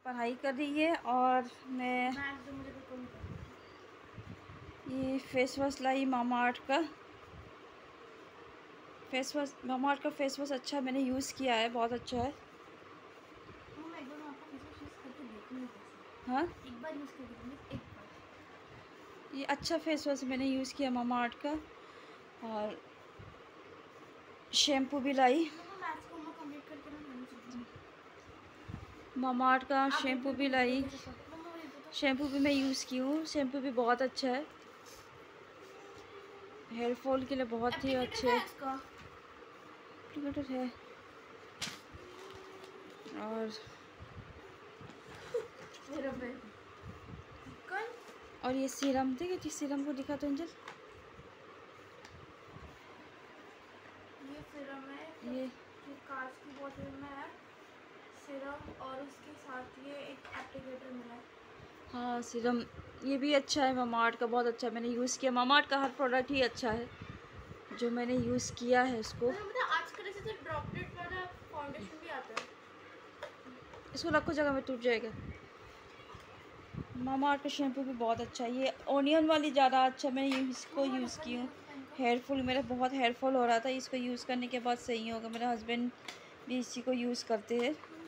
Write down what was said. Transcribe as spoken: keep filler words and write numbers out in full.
पढ़ाई कर रही है और मैं ये फेस वॉश लाई मामा अर्थ का। फेस वॉश मामा अर्थ का फेस वॉश अच्छा है, मैंने यूज़ किया है, बहुत अच्छा है। हाँ, एक बार यूज़ कर एक बार ये अच्छा फेस वॉश मैंने यूज़ किया मामा अर्थ का। और शैम्पू भी लाई मामा अर्थ का, शैम्पू भी लाई। शैम्पू भी मैं यूज़ की हूँ, शैम्पू भी बहुत अच्छा है, हेयर फॉल के लिए बहुत ही अच्छे है। और और ये सीरम, ठीक है, सीरम को दिखा तो अंजल। ये सीरम है, ये कांच की बोतल में है सीरम, और उसके साथ ये एक एप्लीकेटर मिला है। हाँ सीरम, ये भी अच्छा है मामा अर्थ का, बहुत अच्छा है, मैंने यूज़ किया। मामा अर्थ का हर प्रोडक्ट ही अच्छा है जो मैंने यूज़ किया है उसको। आजकल ऐसे तो ड्रॉपलेट वाला फाउंडेशन भी आता है। इसको रखो जगह में, टूट जाएगा। मामा अर्थ का शैम्पू भी बहुत अच्छा है, ये ओनियन वाली ज़्यादा अच्छा, मैंने इसको यूज़ की हूँ। हेयर फॉल, मेरा बहुत हेयर फॉल हो रहा था, इसको यूज़ करने के बाद सही होगा। मेरे हस्बैंड भी इसी को यूज़ करते हैं।